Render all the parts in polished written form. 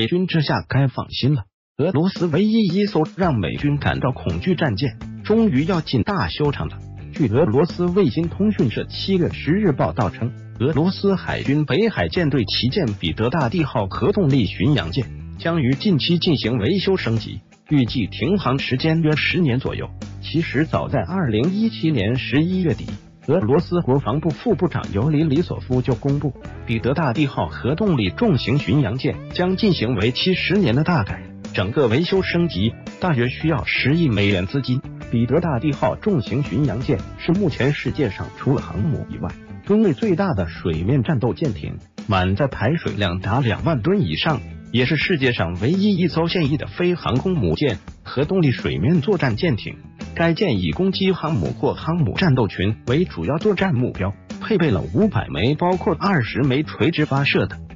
美军这下该放心了。俄罗斯唯一一艘让美军感到恐惧战舰，终于要进大修场了。据俄罗斯卫星通讯社7月10日报道称，俄罗斯海军北海舰队旗舰彼得大帝号核动力巡洋舰将于近期进行维修升级，预计停航时间约10年左右。其实早在2017年11月底，俄罗斯国防部副部长尤里·里索夫就公布，彼得大帝号核动力重型巡洋舰将进行为期10年的大改，整个维修升级大约需要10亿美元资金。彼得大帝号重型巡洋舰是目前世界上除了航母以外吨位最大的水面战斗舰艇，满载排水量达2万吨以上，也是世界上唯一一艘现役的非航空母舰核动力水面作战舰艇。该舰以攻击航母或航母战斗群为主要作战目标，配备了500枚包括20枚垂直发射的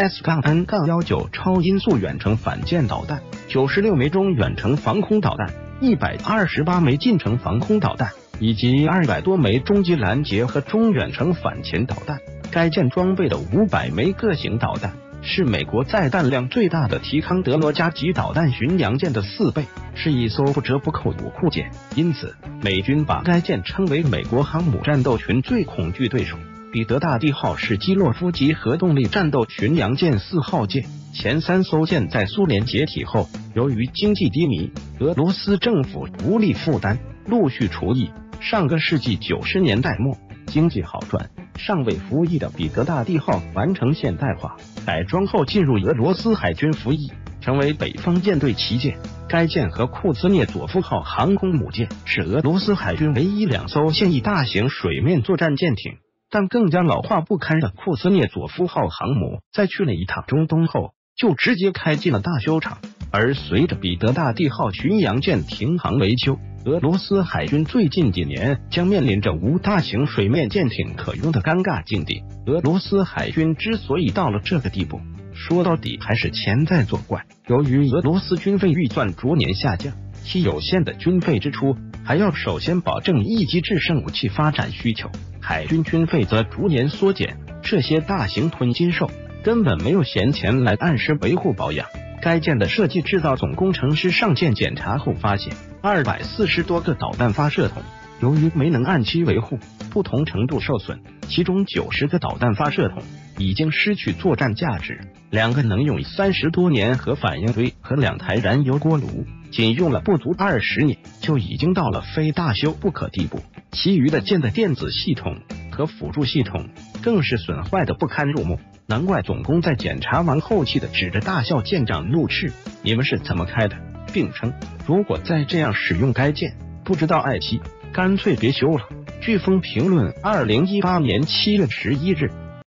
SS-N-19 超音速远程反舰导弹、96枚中远程防空导弹、128枚近程防空导弹以及200多枚中级拦截和中远程反潜导弹。该舰装备的500枚各型导弹是美国载弹量最大的提康德罗加级导弹巡洋舰的4倍，是一艘不折不扣武库舰。因此，美军把该舰称为美国航母战斗群最恐惧对手。彼得大帝号是基洛夫级核动力战斗巡洋舰4号舰，前3艘舰在苏联解体后，由于经济低迷，俄罗斯政府无力负担，陆续除役。上个世纪90年代末，经济好转，尚未服役的彼得大帝号完成现代化改装后进入俄罗斯海军服役，成为北方舰队旗舰。该舰和库兹涅佐夫号航空母舰是俄罗斯海军唯一2艘现役大型水面作战舰艇，但更加老化不堪的库兹涅佐夫号航母在去了一趟中东后就直接开进了大修场。而随着彼得大帝号巡洋舰停航维修，俄罗斯海军最近几年将面临着无大型水面舰艇可用的尴尬境地。俄罗斯海军之所以到了这个地步，说到底还是钱在作怪。由于俄罗斯军费预算逐年下降，其有限的军费支出还要首先保证一级制胜武器发展需求，海军军费则逐年缩减。这些大型吞金兽根本没有闲钱来按时维护保养。该舰的设计制造总工程师上舰检查后发现，240多个导弹发射筒由于没能按期维护，不同程度受损，其中90个导弹发射筒已经失去作战价值，2个能用30多年核反应堆和2台燃油锅炉仅用了不足20年就已经到了非大修不可地步。其余的舰的电子系统和辅助系统更是损坏的不堪入目。难怪总工在检查完后气的指着大校舰长怒斥：“你们是怎么开的？”并称如果再这样使用该舰，不知道爱妻，干脆别修了。飓风评论2018年7月11日。